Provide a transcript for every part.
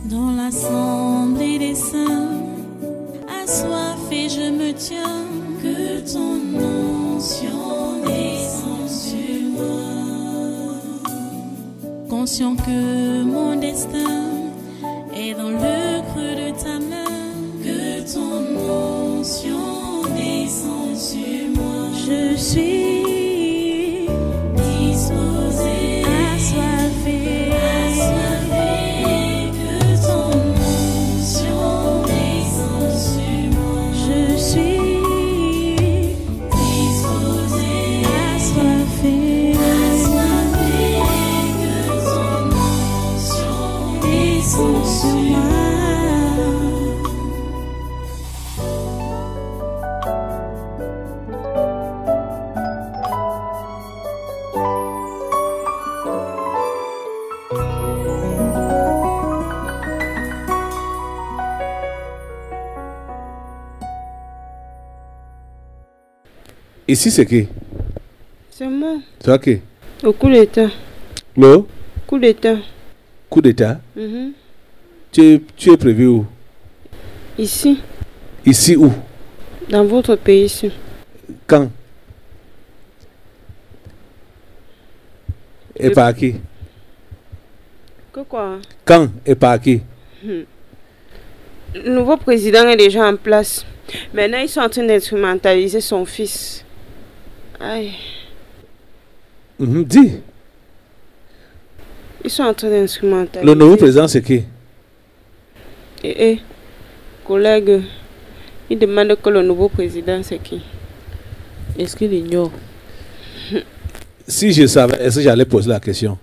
Dans l'assemblée des saints, assoiffé je me tiens, que ton onction descende sur moi. Conscient que mon destin est dans le creux de ta main, que ton onction descende sur moi. Je suis disposé, assoiffé, que ton onction descende sur moi. Je suis disposé, assoiffé, que ton onction descende sur moi. Ici, c'est qui? C'est moi. C'est qui? Au coup d'État. Le Coup d'État. coup d'État? Mhm. Tu es prévu où? Ici, Ici où? dans votre pays ici. Quand? Et par qui? Que quoi? Quand et par qui? Le nouveau président est déjà en place. Maintenant, ils sont en train d'instrumentaliser son fils. Aïe. Dis. Ils sont en train d'instrumentaliser. Le nouveau président, c'est qui? Collègue, il demande que le nouveau président, c'est qui? Est-ce qu'il ignore? Si je savais, est-ce que j'allais poser la question?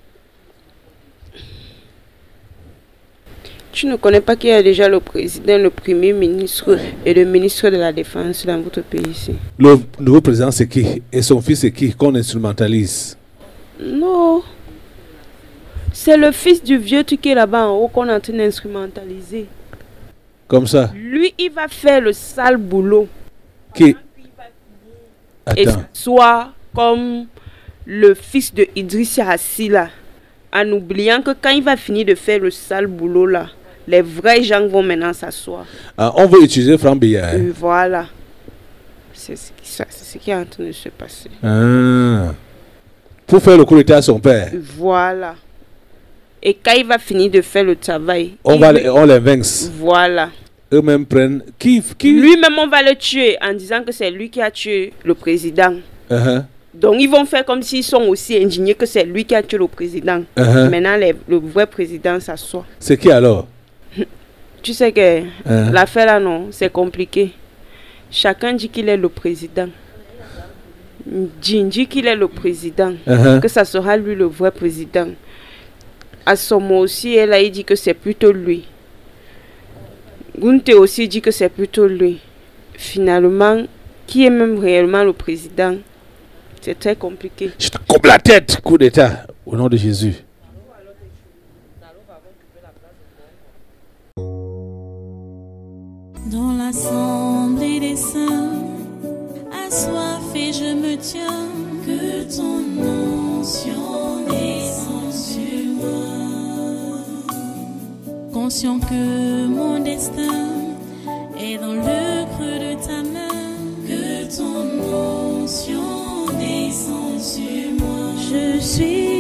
Tu ne connais pas qu'il y a déjà le président, le premier ministre et le ministre de la Défense dans votre pays ici? Le nouveau président, c'est qui? Et son fils, c'est qui qu'on instrumentalise? Non. C'est le fils du vieux truc qui est là-bas en haut qu'on est en train d'instrumentaliser. Comme ça? Lui, il va faire le sale boulot. Qui? Et Attends. soit comme le fils de Idriss Assi là, en oubliant que quand il va finir de faire le sale boulot là, les vrais gens vont maintenant s'asseoir. Ah, on veut utiliser Franck Biya. Et voilà. C'est ce qui est en train de se passer. Ah. Pour faire le coup d'état à son père. Voilà. Et quand il va finir de faire le travail, On les vince. Voilà. Eux-mêmes prennent. Qui? Lui-même, on va le tuer en disant que c'est lui qui a tué le président. Donc, ils vont faire comme s'ils sont aussi indignés que c'est lui qui a tué le président. Maintenant, le vrai président s'assoit. C'est qui alors? Tu sais que l'affaire là, non, c'est compliqué. Chacun dit qu'il est le président. Dit qu'il est le président. Que ça sera lui le vrai président. Assomo aussi, elle a dit que c'est plutôt lui. Gunte aussi dit que c'est plutôt lui. Finalement, qui est même réellement le président? C'est très compliqué. Je te coupe la tête, coup d'état, au nom de Jésus. Dans l'assemblée des saints, assoiffé je me tiens, que ton onction descende sur moi. Conscient que mon destin est dans le creux de ta main, que ton onction descende sur moi. Je suis